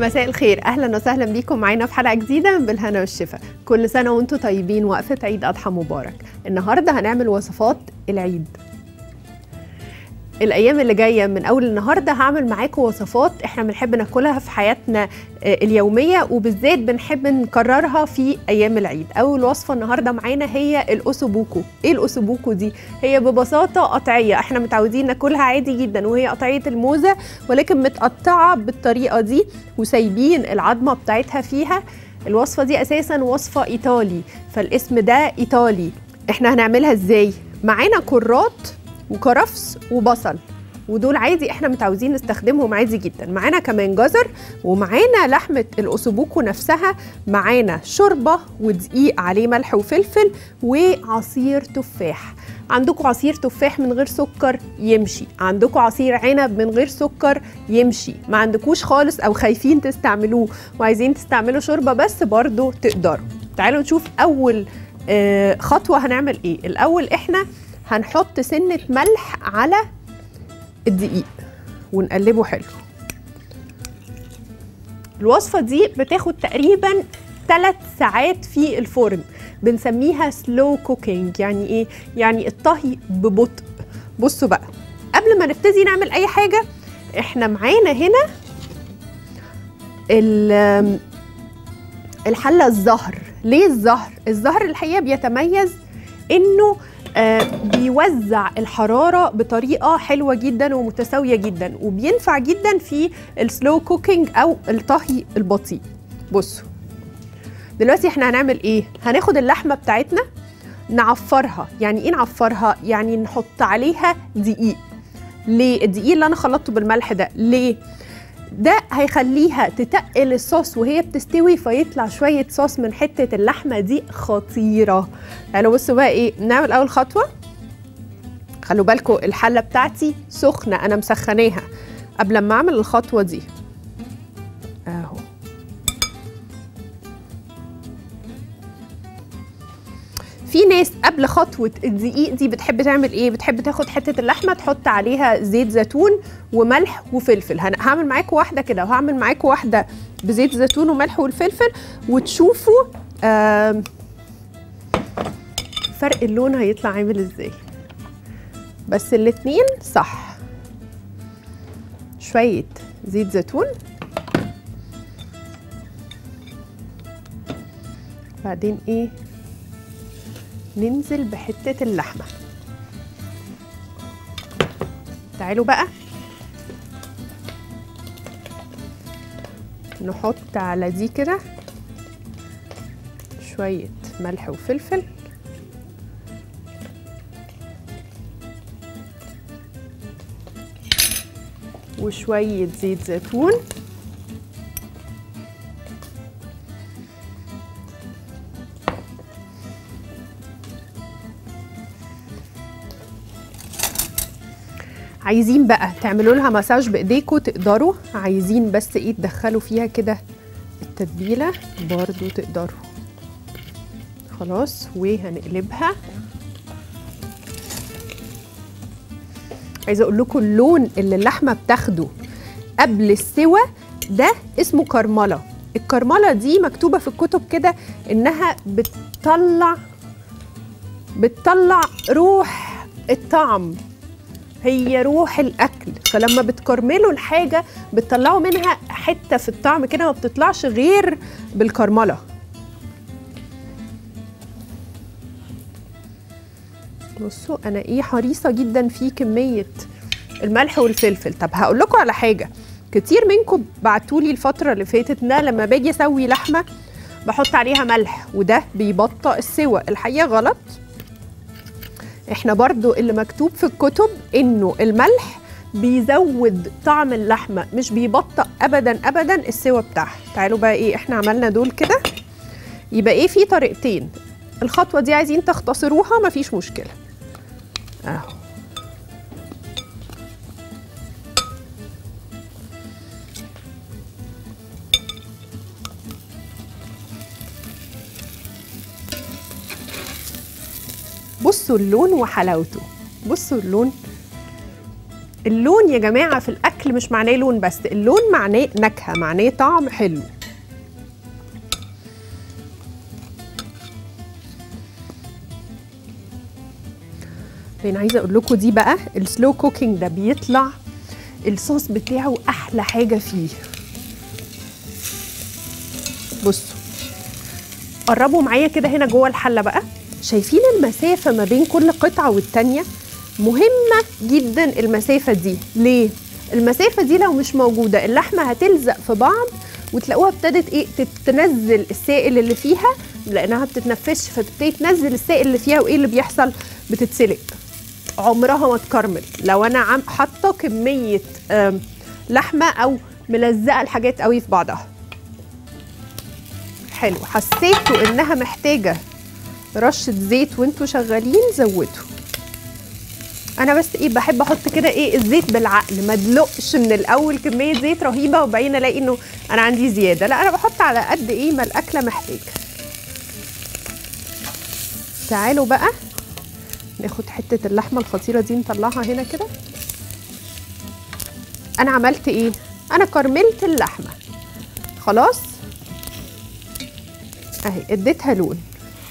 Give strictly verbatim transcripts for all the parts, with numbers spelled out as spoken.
مساء الخير، اهلا وسهلا بيكم معانا في حلقه جديده بالهنا والشفا. كل سنه وانتم طيبين، وقفه عيد اضحى مبارك. النهارده هنعمل وصفات العيد. الايام اللي جايه من اول النهارده هعمل معاكم وصفات احنا بنحب ناكلها في حياتنا اليوميه، وبالذات بنحب نكررها في ايام العيد. اول وصفه النهارده معانا هي الأوسوبوكو. ايه الأوسوبوكو دي؟ هي ببساطه قطعيه احنا متعودين ناكلها عادي جدا، وهي قطعيه الموزه ولكن متقطعه بالطريقه دي وسايبين العظمه بتاعتها فيها. الوصفه دي اساسا وصفه ايطالي، فالاسم ده ايطالي. احنا هنعملها ازاي؟ معانا كرات وكرفس وبصل، ودول عادي احنا متعودين نستخدمهم عادي جدا. معانا كمان جزر، ومعانا لحمه الأوسوبوكو نفسها، معانا شوربه ودقيق عليه ملح وفلفل وعصير تفاح. عندكم عصير تفاح من غير سكر يمشي، عندكم عصير عنب من غير سكر يمشي، ما عندكوش خالص او خايفين تستعملوه وعايزين تستعملوا شوربه بس برضو تقدروا. تعالوا نشوف اول آه خطوه هنعمل ايه. الاول احنا هنحط سنة ملح على الدقيق ونقلبه حلو. الوصفة دي بتاخد تقريبا ثلاث ساعات في الفرن، بنسميها سلو كوكينج. يعني ايه؟ يعني الطهي ببطء. بصوا بقى، قبل ما نبتدي نعمل اي حاجة احنا معانا هنا الحلة الزهر. ليه الزهر؟ الزهر الحقيقة بيتميز انه آه بيوزع الحرارة بطريقة حلوة جدا ومتساوية جدا، وبينفع جدا في السلو كوكينج أو الطهي البطيء. بصوا دلوقتي احنا هنعمل ايه؟ هناخد اللحمة بتاعتنا نعفرها. يعني ايه نعفرها؟ يعني نحط عليها دقيق. ليه؟ الدقيق اللي انا خلطته بالملح ده ليه؟ ده هيخليها تتقل الصوص وهي بتستوي، فيطلع شوية صوص من حتة اللحمة دي خطيرة. تعالوا بصوا بقى ايه نعمل. اول خطوة، خلوا بالكم الحلة بتاعتي سخنة، انا مسخناها قبل ما اعمل الخطوة دي اهو. في ناس قبل خطوة الدقيق دي بتحب تعمل ايه؟ بتحب تاخد حتة اللحمة تحط عليها زيت زيتون وملح وفلفل. هعمل معاكم واحدة كده، وهعمل معاكم واحدة بزيت زيتون وملح والفلفل، وتشوفوا آه فرق اللون هيطلع عامل ازاي. بس الاتنين صح. شوية زيت زيتون، بعدين ايه ننزل بحتة اللحمة. تعالوا بقى نحط على دي كده شوية ملح وفلفل، وشوية زيت زيتون، عايزين بقى تعملوا لها مساج بايديكم تقدروا، عايزين بس ايه تدخلوا فيها كده التتبيله برضو تقدروا. خلاص، وهنقلبها. عايزه اقول لكم اللون اللي اللحمه بتاخده قبل السوى ده اسمه كرمله. الكرمله دي مكتوبه في الكتب كده انها بتطلع بتطلع روح الطعم، هي روح الاكل. فلما بتكرملوا الحاجه بتطلعوا منها حته في الطعم كده، ما بتطلعش غير بالكرمله. بصوا انا ايه حريصه جدا في كميه الملح والفلفل. طب هقول لكم على حاجه، كتير منكم بعتولي الفتره اللي فاتت ان لما باجي اسوي لحمه بحط عليها ملح وده بيبطئ السوى. الحقيقه غلط. احنا برضو اللي مكتوب في الكتب انه الملح بيزود طعم اللحمه، مش بيبطئ ابدا ابدا السوى بتاعها. تعالوا بقى ايه احنا عملنا دول كده، يبقى ايه في طريقتين. الخطوه دي عايزين تختصروها مفيش مشكله اهو. بصوا اللون وحلاوته، بصوا اللون اللون يا جماعه في الاكل مش معناه لون بس، اللون معناه نكهه، معناه طعم حلو. انا عايزه اقول لكم دي بقى السلو كوكينج ده بيطلع الصوص بتاعه احلى حاجه فيه. بصوا قربوا معايا كده هنا جوه الحله بقى، شايفين المسافه ما بين كل قطعه والتانيه؟ مهمه جدا المسافه دي. ليه؟ المسافه دي لو مش موجوده اللحمه هتلزق في بعض وتلاقوها ابتدت ايه تنزل السائل اللي فيها، لانها بتتنفسش فبتبتدي تنزل السائل اللي فيها، وايه اللي بيحصل؟ بتتسلق، عمرها ما تكرمل. لو انا عم حاطه كميه لحمه او ملزقه الحاجات قوي في بعضها. حلو، حسيتوا انها محتاجه رشه زيت وانتوا شغالين زودوا. انا بس ايه بحب احط كده ايه الزيت بالعقل، ما ادلقش من الاول كميه زيت رهيبه وبعدين الاقي انه انا عندي زياده، لا انا بحط على قد ايه ما الاكله محتاجه. تعالوا بقى ناخد حته اللحمه الخطيره دي نطلعها هنا كده. انا عملت ايه؟ انا كرملت اللحمه خلاص اهي، اديتها لون،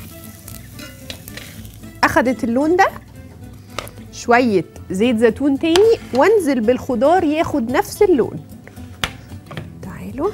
اخدت اللون ده، شويه زيت زيتون تاني وانزل بالخضار ياخد نفس اللون. تعالوا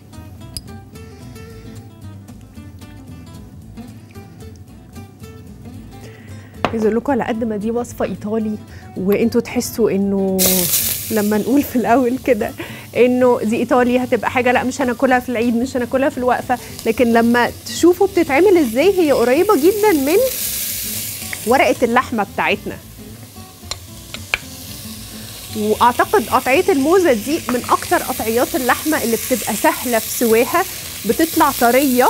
عايزه اقول لكم على قد ما دي وصفه ايطالي وانتوا تحسوا انه لما نقول في الاول كده انه دي ايطالي هتبقى حاجه لا مش هناكلها في العيد، مش هناكلها في الوقفه، لكن لما تشوفوا بتتعمل ازاي هي قريبه جدا من ورقه اللحمه بتاعتنا. واعتقد قطعيه الموزه دي من اكتر قطعيات اللحمه اللي بتبقى سهله في سواها، بتطلع طريه.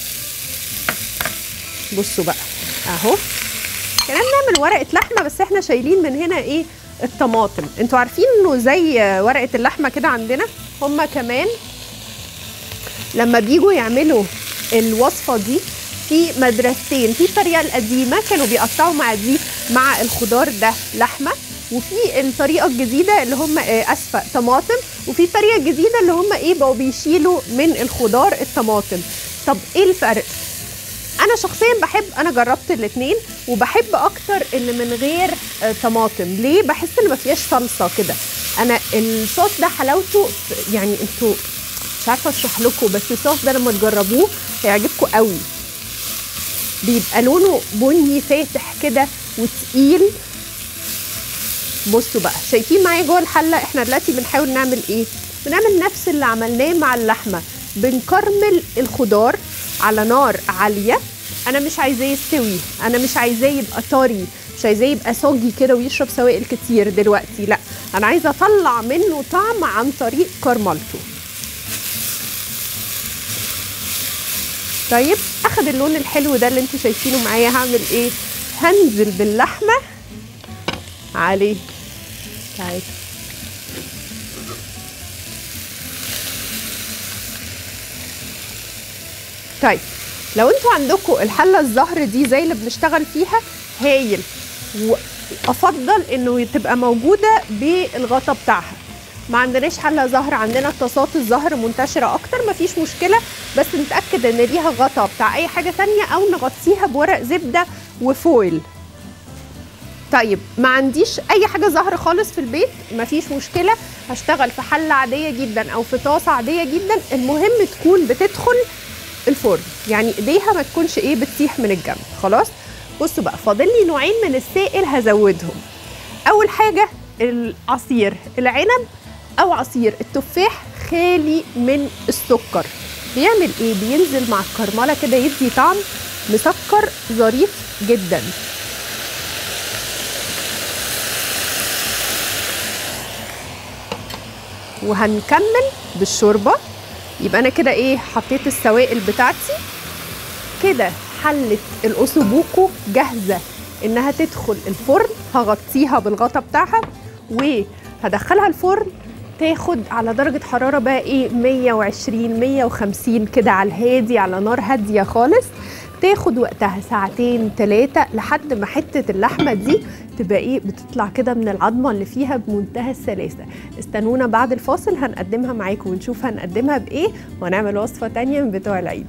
بصوا بقى اهو كمان نعمل ورقه لحمه، بس احنا شايلين من هنا ايه الطماطم. انتوا عارفين انه زي ورقه اللحمه كده عندنا هما كمان لما بيجوا يعملوا الوصفه دي في مدرستين، في الطريقه القديمه كانوا بيقطعوا مع دي مع الخضار ده لحمه، وفي الطريقه الجديده اللي هم اسفه طماطم، وفي الطريقه الجديده اللي هم ايه بقوا بيشيلوا من الخضار الطماطم. طب ايه الفرق؟ انا شخصيا بحب، انا جربت الاثنين وبحب اكتر اللي من غير طماطم. ليه؟ بحس ان ما فيهاش صلصه كده. انا الصوص ده حلاوته يعني انتوا مش عارفه اشرح لكم، بس الصوص ده لما تجربوه هيعجبكم قوي. بيبقى لونه بني فاتح كده وتقيل. بصوا بقى شايفين معايا جوه الحله احنا دلوقتي بنحاول نعمل ايه؟ بنعمل نفس اللي عملناه مع اللحمه، بنكرمل الخضار على نار عاليه. انا مش عايزاه يستوي، انا مش عايزاه يبقى طري، مش عايزاه يبقى سوجي كده ويشرب سوائل كتير دلوقتي، لا انا عايزه اطلع منه طعم عن طريق كرملته. طيب اخد اللون الحلو ده اللي انتوا شايفينه معايا، هعمل ايه؟ هنزل باللحمه عليه. تعالوا طيب لو انتوا عندكم الحله الزهر دي زي اللي بنشتغل فيها هايل، وافضل انه تبقى موجوده بالغطا بتاعها. ما عندناش حله زهر، عندنا طاسات الزهر منتشره اكتر، مفيش مشكله، بس نتاكد ان ليها غطا بتاع اي حاجه ثانيه او نغطيها بورق زبده وفويل. طيب ما عنديش اي حاجه زهر خالص في البيت، مفيش مشكله، هشتغل في حله عاديه جدا او في طاسه عاديه جدا، المهم تكون بتدخل الفرن، يعني ايديها ما تكونش ايه بتسيح من الجنب. خلاص بصوا بقى فاضل لي نوعين من السائل هزودهم. اول حاجه العصير العنب او عصير التفاح خالي من السكر. بيعمل ايه؟ بينزل مع الكرمله كده يدي طعم مسكر ظريف جدا. وهنكمل بالشوربه. يبقى انا كده ايه حطيت السوائل بتاعتي كده. حله الأوسوبوكو جاهزه انها تدخل الفرن، هغطيها بالغطا بتاعها وهدخلها الفرن تاخد على درجه حراره بقى ايه مية وعشرين مية وخمسين كده على الهادي، على نار هاديه خالص. تاخد وقتها ساعتين ثلاثه لحد ما حته اللحمه دي تبقى ايه بتطلع كده من العظمه اللي فيها بمنتهى السلاسه. استنونا بعد الفاصل هنقدمها معاكم ونشوف هنقدمها بايه، وهنعمل وصفه تانية من بتوع العيد.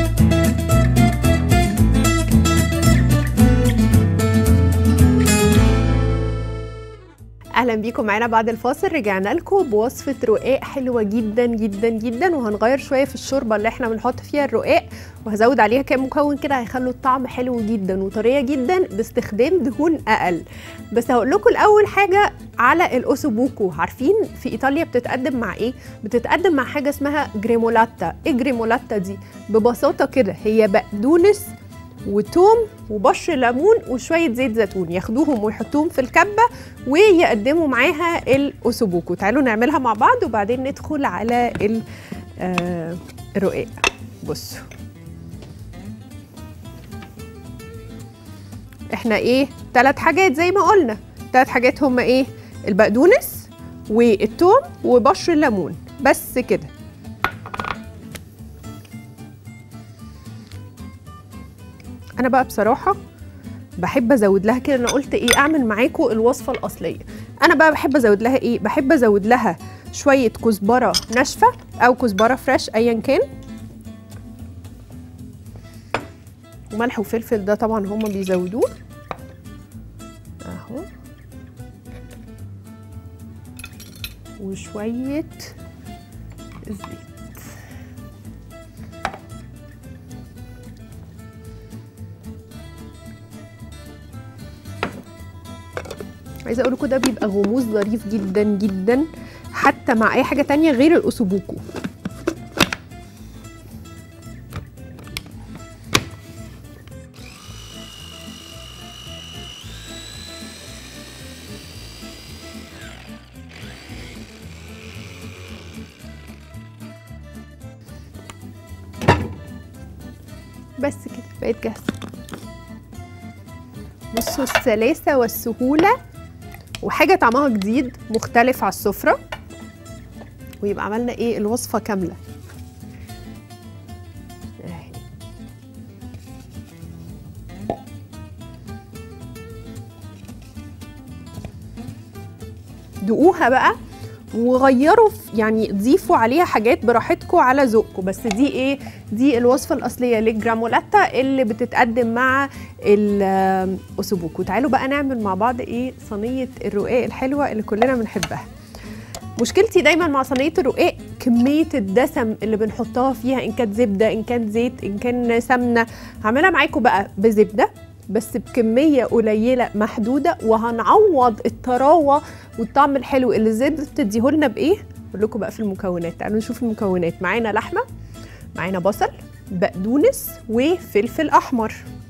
اهلا بيكم معانا بعد الفاصل. رجعنا لكم بوصفه رقاق حلوه جدا جدا جدا، وهنغير شويه في الشوربه اللي احنا بنحط فيها الرقاق، وهزود عليها كام مكون كده هيخلوا الطعم حلو جدا وطريه جدا باستخدام دهون اقل. بس هقول لكم الاول حاجه على الاوسوبوكو. عارفين في ايطاليا بتتقدم مع ايه؟ بتتقدم مع حاجه اسمها جريمولاتا. ايه جريمولاتا دي؟ ببساطه كده هي بقدونس وتوم وبشر ليمون وشويه زيت زيتون، ياخدوهم ويحطوهم في الكبه ويقدموا معاها الاوسوبوكو. تعالوا نعملها مع بعض وبعدين ندخل على آه الرقاق. بصوا احنا ايه ثلاث حاجات زي ما قلنا. ثلاث حاجات هما ايه؟ البقدونس والثوم وبشر الليمون، بس كده. انا بقى بصراحه بحب ازود لها كده، انا قلت ايه اعمل معاكم الوصفه الاصليه. انا بقى بحب ازود لها ايه؟ بحب ازود لها شويه كزبره ناشفه او كزبره فريش ايا كان، وملح وفلفل ده طبعا هما بيزودوه اهو، وشويه زيت. عايزه اقول لكم ده بيبقى غموس ظريف جدا جدا حتى مع اي حاجه تانية غير الاوسوبوكو. بس كده بقت جاهزه. بصوا السلاسه والسهوله، وحاجه طعمها جديد مختلف على السفره، ويبقى عملنا ايه الوصفه كامله. دوقوها بقى وغيروا يعني ضيفوا عليها حاجات براحتكم على ذوقكم. بس دي ايه؟ دي الوصفه الاصليه للجرامولاتا اللي بتتقدم مع الاوسوبوكو. تعالوا بقى نعمل مع بعض ايه صينيه الرقاق الحلوه اللي كلنا بنحبها. مشكلتي دايما مع صينيه الرقاق كميه الدسم اللي بنحطها فيها، ان كانت زبده ان كان زيت ان كان سمنه. هعملها معاكم بقى بزبده بس بكميه قليله محدوده، وهنعوض الطراوه والطعم الحلو اللي الزبده بتديهولنا بايه؟ اقول لكم بقى في المكونات. تعالوا نشوف المكونات. معانا لحمه، معانا بصل، بقدونس وفلفل احمر،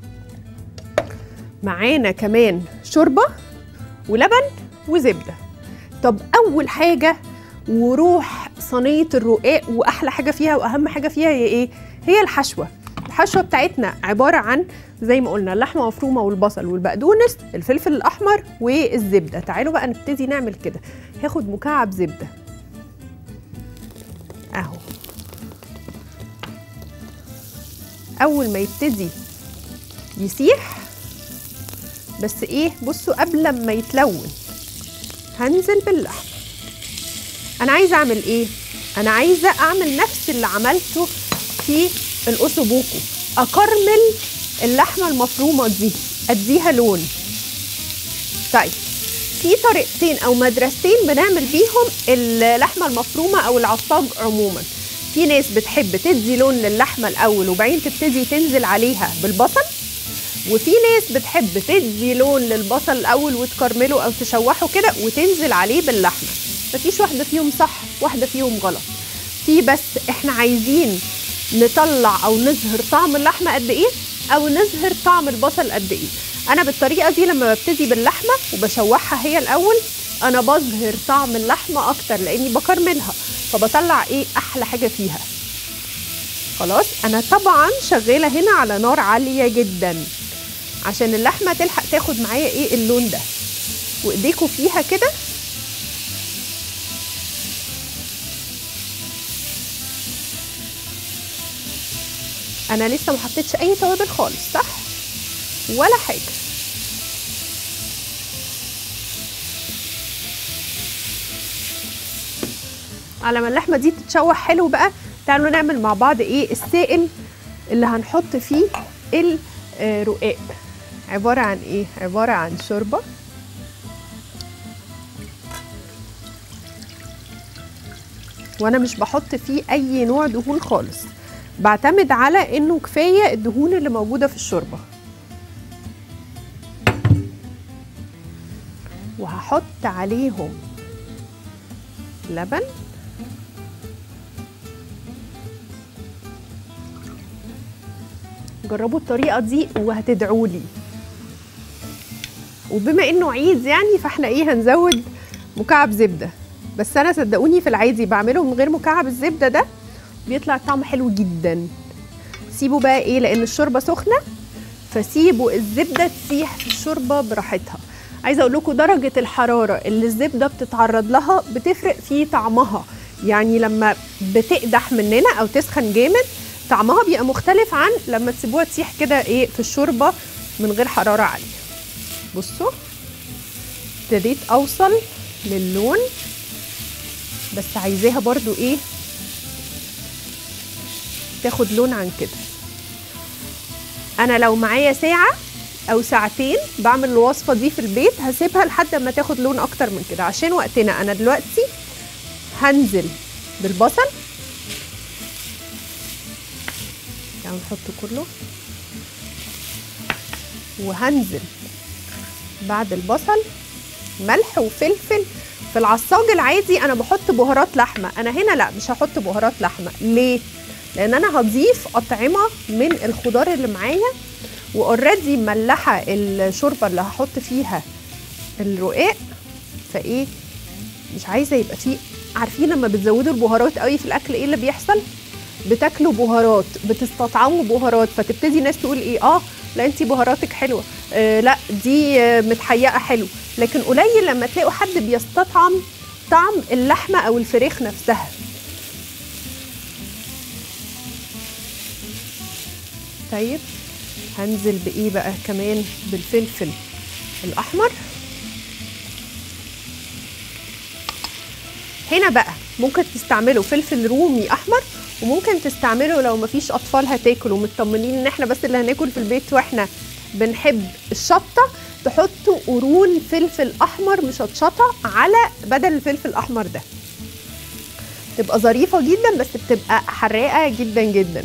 معانا كمان شوربه ولبن وزبده. طب اول حاجه وروح صينيه الرقاق واحلى حاجه فيها واهم حاجه فيها هي ايه؟ هي الحشوه. الحشوه بتاعتنا عباره عن زي ما قلنا اللحمه مفرومه والبصل والبقدونس، الفلفل الاحمر والزبده. تعالوا بقى نبتدي نعمل كده. هاخد مكعب زبده اهو، اول ما يبتدي يسيح بس ايه بصوا قبل ما يتلون هنزل باللحمه. انا عايزه اعمل ايه؟ انا عايزه اعمل نفس اللي عملته في الاوسوبوكو، اكرمل اللحمه المفرومه دي اديها لون. طيب في طريقتين او مدرستين بنعمل بيهم اللحمه المفرومه او العصاج عموما. في ناس بتحب تدي لون للحمه الاول وبعدين تبتدي تنزل عليها بالبصل، وفي ناس بتحب تدي لون للبصل الاول وتكرمله او تشوحه كده وتنزل عليه باللحمه. مفيش واحده فيهم صح واحده فيهم غلط، في بس احنا عايزين نطلع او نظهر طعم اللحمه قد ايه او نظهر طعم البصل قد ايه. انا بالطريقه دي لما ببتدي باللحمه وبشوحها هي الاول انا بظهر طعم اللحمه اكتر لاني بكرملها، فبطلع ايه احلى حاجه فيها. خلاص انا طبعا شغاله هنا على نار عاليه جدا عشان اللحمه تلحق تاخد معايا ايه اللون ده، وايديكوا فيها كده. انا لسه ما حطيتش اي توابل خالص صح ولا حاجه. على ما اللحمه دي تتشوح حلو بقى، تعالوا نعمل مع بعض ايه السائل اللي هنحط فيه الرقاق. عباره عن ايه؟ عباره عن شوربه، وانا مش بحط فيه اي نوع دهون خالص، بعتمد على انه كفايه الدهون اللي موجوده في الشوربه. وهحط عليهم لبن، جربوا الطريقه دي وهتدعوا لي. وبما انه عيد يعني فاحنا ايه هنزود مكعب زبده، بس انا صدقوني في العادي بعمله من غير مكعب الزبده ده بيطلع طعم حلو جدا. سيبوا بقى ايه، لان الشوربه سخنه فسيبوا الزبده تسيح في الشوربه براحتها. عايزه اقول لكم درجه الحراره اللي الزبده بتتعرض لها بتفرق في طعمها، يعني لما بتقدح مننا او تسخن جامد طعمها بيبقى مختلف عن لما تسيبوها تسيح كده ايه في الشوربه من غير حراره عاليه. بصوا ابتديت اوصل للون، بس عايزاها برضو ايه تاخد لون عن كده. انا لو معايا ساعه او ساعتين بعمل الوصفه دي في البيت هسيبها لحد ما تاخد لون اكتر من كده عشان وقتنا. انا دلوقتي هنزل بالبصل، يعني نحط كله، وهنزل بعد البصل ملح وفلفل. في العصاج العادي انا بحط بهارات لحمه، انا هنا لا مش هحط بهارات لحمه. ليه؟ لان انا هضيف اطعمه من الخضار اللي معايا، واوريدي مملحه الشوربه اللي هحط فيها الرقاق، فايه مش عايزه يبقى فيه. عارفين لما بتزودوا البهارات قوي في الاكل ايه اللي بيحصل؟ بتاكلوا بهارات، بتستطعموا بهارات، فتبتدي ناس تقول ايه اه لا انتي بهاراتك حلوه، آه لا دي آه متحيقه حلو. لكن قليل لما تلاقوا حد بيستطعم طعم اللحمه او الفراخ نفسها. طيب هنزل بايه بقى كمان؟ بالفلفل الاحمر. هنا بقى ممكن تستعملوا فلفل رومي احمر، وممكن تستعملوا لو مفيش اطفال هتاكل ومطمنين ان احنا بس اللي هناكل في البيت واحنا بنحب الشطه، تحطوا قرون فلفل احمر مشطشطه على بدل الفلفل الاحمر ده، تبقى ظريفه جدا بس بتبقى حراقه جدا جدا.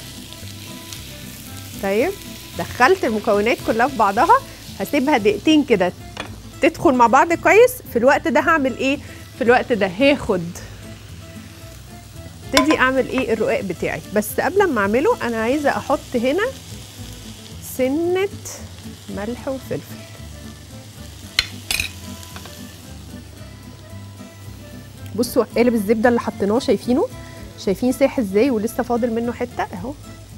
طيب دخلت المكونات كلها في بعضها، هسيبها دقيقتين كده تدخل مع بعض كويس. في الوقت ده هعمل ايه؟ في الوقت ده هاخد ابتدي اعمل ايه الرقاق بتاعي. بس قبل ما اعمله انا عايزه احط هنا سنه ملح وفلفل. بصوا قالب الزبده اللي حطيناه شايفينه؟ شايفين ساح ازاي ولسه فاضل منه حته اهو.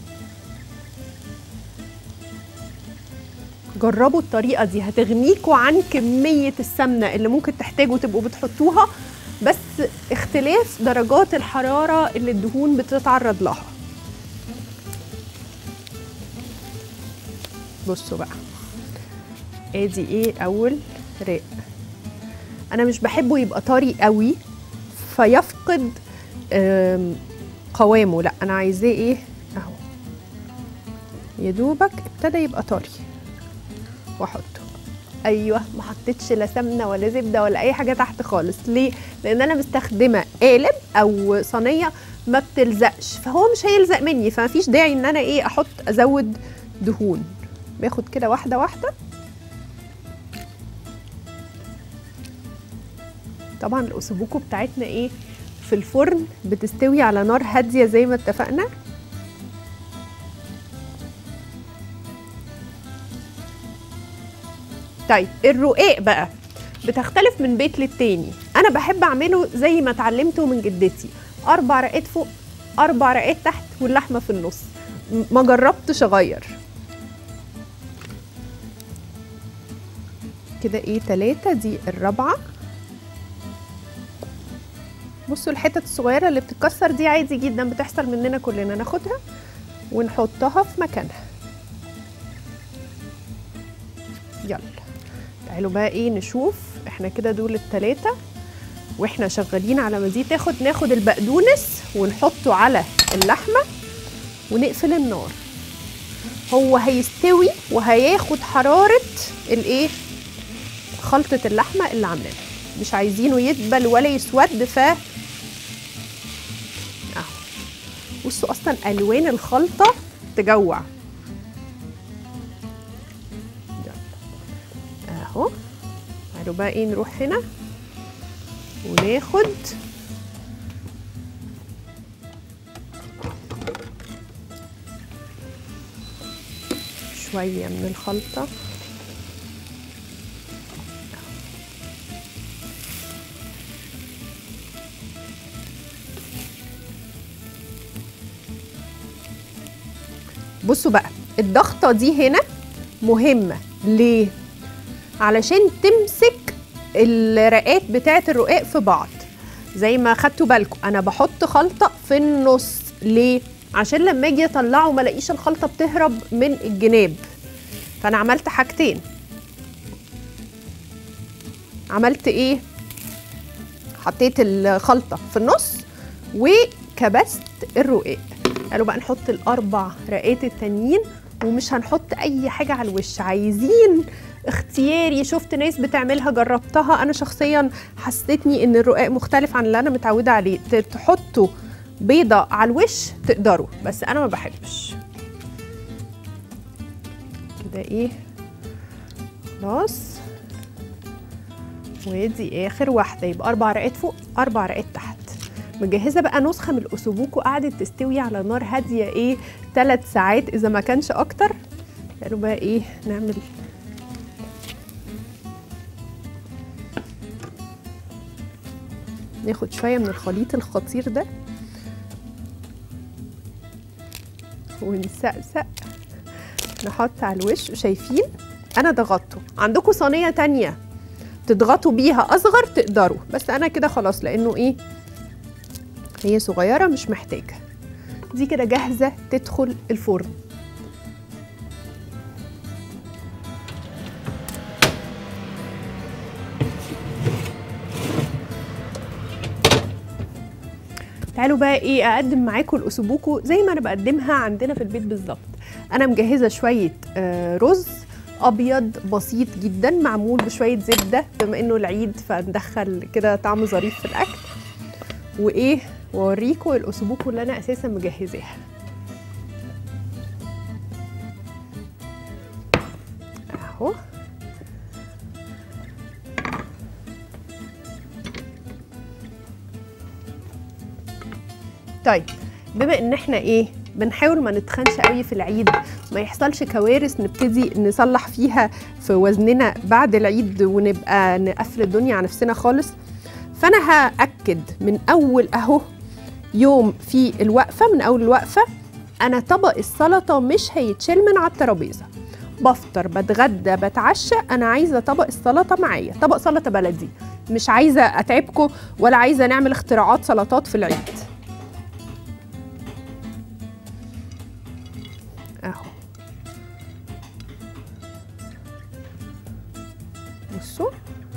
جربوا الطريقه دي هتغنيكوا عن كميه السمنه اللي ممكن تحتاجوا تبقوا بتحطوها، بس اختلاف درجات الحراره اللي الدهون بتتعرض لها. بصوا بقى ادي ايه اول رق. انا مش بحبه يبقى طري قوي فيفقد قوامه، لا انا عايزاه ايه اهو يا دوبك ابتدى يبقى طري واحطه. ايوه ما حطيتش لا سمنه ولا زبده ولا اي حاجه تحت خالص. ليه؟ لان انا مستخدمه قالب او صينيه ما بتلزقش، فهو مش هيلزق مني، فما فيش داعي ان انا ايه احط ازود دهون. باخد كده واحده واحده. طبعا الاسبوكو بتاعتنا ايه في الفرن بتستوي على نار هاديه زي ما اتفقنا. طيب الرقاق بقى بتختلف من بيت للتاني. انا بحب اعمله زي ما اتعلمته من جدتي، اربع رقات فوق اربع رقات تحت واللحمه في النص، ما جربتش اغير. كده ايه تلاتة، دي الرابعه. بصوا الحتت الصغيره اللي بتتكسر دي عادي جدا بتحصل مننا كلنا، ناخدها ونحطها في مكانها. يلا تعالوا بقى ايه نشوف احنا كده دول التلاتة. واحنا شغالين على ما دي تاخد ناخد البقدونس ونحطه على اللحمه ونقفل النار. هو هيستوي وهياخد حراره الايه خلطه اللحمه اللي عاملينها، مش عايزينه يدبل ولا يسود. ف اهو بصوا اصلا الوان الخلطه تجوع. اهو تعالوا بقى ايه نروح هنا وناخد شويه من الخلطه. بصوا بقى الضغطه دي هنا مهمه ليه؟ علشان تمسك الرقات بتاعه الرقاق في بعض. زي ما خدتوا بالكم انا بحط خلطه في النص ليه؟ عشان لما اجي اطلعه ما الاقيش الخلطه بتهرب من الجناب. فانا عملت حاجتين، عملت ايه؟ حطيت الخلطه في النص وكبست الرقاق. قالوا بقى نحط الاربع رقات التانيين ومش هنحط اي حاجه على الوش. عايزين اختياري، شفت ناس بتعملها جربتها، انا شخصيا حسيتني ان الرقاق مختلف عن اللي انا متعوده عليه. تحطوا بيضه على الوش تقدروا، بس انا ما بحبش كده. ايه خلاص، ودي اخر واحده، يبقى اربع رقات فوق اربع رقات تحت. مجهزه بقى نسخه من الاسوبوكو قعدت تستوي على نار هاديه ايه ثلاث ساعات اذا ما كانش اكتر. قالوا بقى ايه نعمل ناخد شويه من الخليط الخطير ده ونسقسق نحط على الوش. شايفين انا ضغطته. عندكم صينيه تانية تضغطوا بيها اصغر تقدروا، بس انا كده خلاص لانه ايه هي صغيره مش محتاجه. دي كده جاهزه تدخل الفرن. تعالوا بقى ايه اقدم معاكم الاسوبوكو زي ما انا بقدمها عندنا في البيت بالظبط. انا مجهزه شويه آه رز ابيض بسيط جدا معمول بشويه زبده بما انه العيد فندخل كده طعم ظريف في الاكل. وايه واوريكم الاسوبوكو اللي انا اساسا مجهزاها. اهو طيب، بما ان احنا ايه بنحاول ما نتخنش قوي في العيد، ما يحصلش كوارث نبتدي نصلح فيها في وزننا بعد العيد ونبقى نقفل الدنيا على نفسنا خالص. فانا هاكد من اول اهو يوم في الوقفه، من اول الوقفه انا طبق السلطه مش هيتشال من على الترابيزه. بفطر بتغدى بتعشى انا عايزه طبق السلطه معايا، طبق سلطه بلدي، مش عايزه اتعبكم ولا عايزه نعمل اختراعات سلطات في العيد. اهو بصوا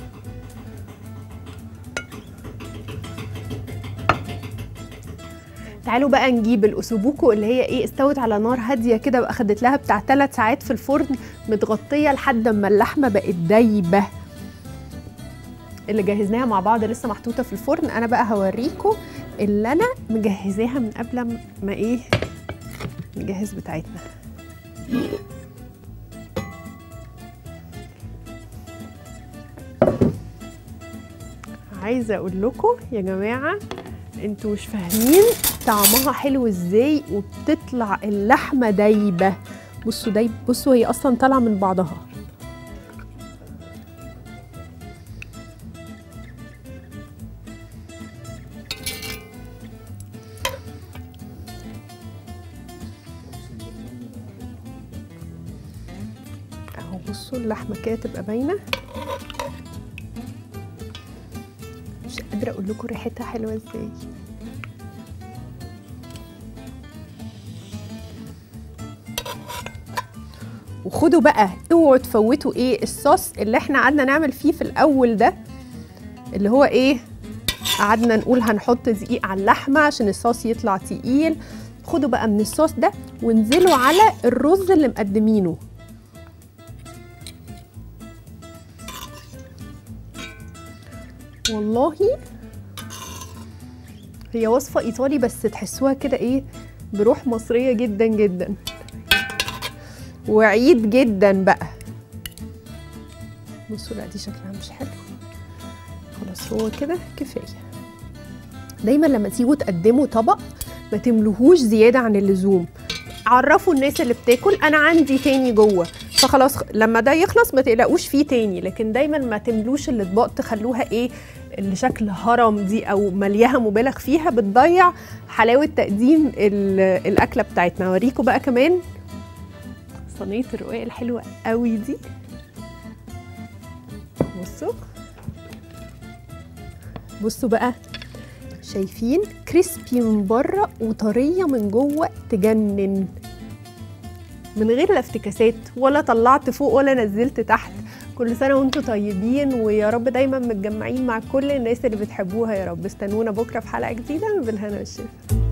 تعالوا بقى نجيب الاسوبوكو اللي هي ايه استوت على نار هاديه كده بقى، خدت لها بتاع ثلاث ساعات في الفرن متغطيه لحد ما اللحمه بقت دايبه. اللي جهزناها مع بعض لسه محطوطه في الفرن. انا بقى هوريكم اللي انا مجهزاها من قبل ما ايه نجهز بتاعتنا. عايزه اقول لكم يا جماعه انتوا مش فاهمين طعمها حلو ازاي وبتطلع اللحمه دايبه. بصوا دايب، بصوا هي اصلا طالعه من بعضها. اهو بصوا اللحمه كده تبقى باينه. مش قادره اقول لكم ريحتها حلوه ازاي. وخدوا بقى اوعوا تفوتوا ايه الصوص اللي احنا قعدنا نعمل فيه في الاول ده اللي هو ايه قعدنا نقول هنحط دقيق على اللحمه عشان الصوص يطلع تقيل. خدوا بقى من الصوص ده وانزلوا على الرز اللي مقدمينه. والله هي وصفه ايطالي بس تحسوها كده ايه بروح مصريه جدا جدا، وعيد جدا بقى. بصوا لا دي شكلها مش حلو خلاص، هو كده كفايه. دايما لما تيجوا تقدموا طبق ما تملوهوش زياده عن اللزوم، عرفوا الناس اللي بتاكل انا عندي تاني جوه، فخلاص لما ده يخلص ما تقلقوش فيه تاني. لكن دايما ما تملوش الاطباق تخلوها ايه اللي شكل هرم دي او مليها مبالغ فيها، بتضيع حلاوه تقديم الاكله بتاعتنا. اوريكم بقى كمان صينيه الرقاق الحلوه قوي دي. بصوا بصوا بقى، شايفين كريسبي من بره وطريه من جوه تجنن، من غير لا افتكاسات ولا طلعت فوق ولا نزلت تحت. كل سنه وانتم طيبين، ويا رب دايما متجمعين مع كل الناس اللي بتحبوها يا رب. استنونا بكره في حلقه جديده من بالهنا والشفا.